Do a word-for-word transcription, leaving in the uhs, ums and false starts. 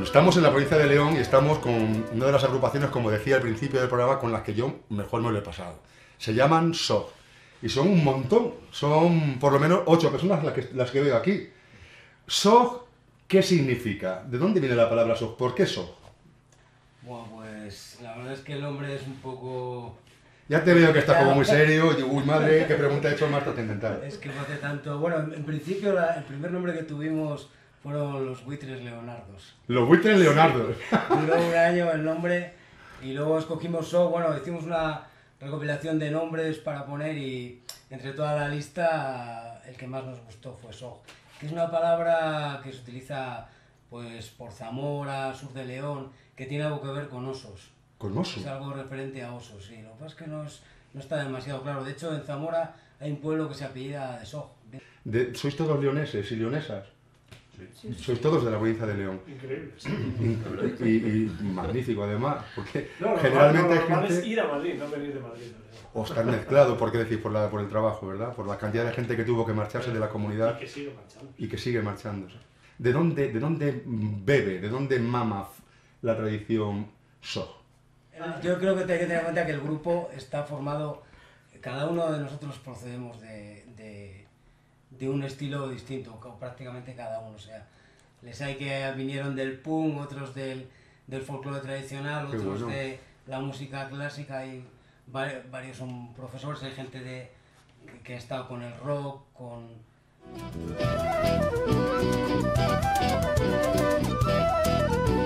Bueno, estamos en la provincia de León y estamos con una de las agrupaciones, como decía al principio del programa, con las que yo mejor me lo he pasado. Se llaman S O G y son un montón, son por lo menos ocho personas las que, las que veo aquí. S O G, ¿qué significa? ¿De dónde viene la palabra S O G? ¿Por qué S O G? Bueno, pues la verdad es que el nombre es un poco... Ya te veo que estás como muy serio, y uy madre, qué pregunta he hecho más trascendental. Es que no hace tanto... Bueno, en, en principio la, el primer nombre que tuvimos fueron los buitres leonardos. Los buitres leonardos. Duró un año el nombre y luego escogimos S O G, bueno, hicimos una recopilación de nombres para poner y entre toda la lista el que más nos gustó fue S O G, que es una palabra que se utiliza pues por Zamora, sur de León, que tiene algo que ver con osos. ¿Con osos? Es algo referente a osos, sí. Lo que pasa es que no, es, no está demasiado claro. De hecho, en Zamora hay un pueblo que se apellida de S O G. De, ¿Sois todos leoneses y leonesas? Sí. Sois todos de la provincia de León. Increíble. Sí. Y, y, y magnífico además, porque No, generalmente lo normal hay gente... es ir a Madrid, no venir de Madrid. O estar mezclado, ¿por qué decir? Por, la, por el trabajo, ¿verdad? Por la cantidad de gente que tuvo que marcharse de la comunidad. Y que sigue marchando. Y que sigue marchándose. ¿De dónde, de dónde bebe, de dónde mama la tradición S O G? Yo creo que hay que tener en cuenta que el grupo está formado, cada uno de nosotros procedemos de, de, de un estilo distinto, prácticamente cada uno. O sea, les hay que vinieron del punk, otros del, del folclore tradicional, Qué otros bueno. de la música clásica, y varios son profesores, hay gente de, que ha estado con el rock, con...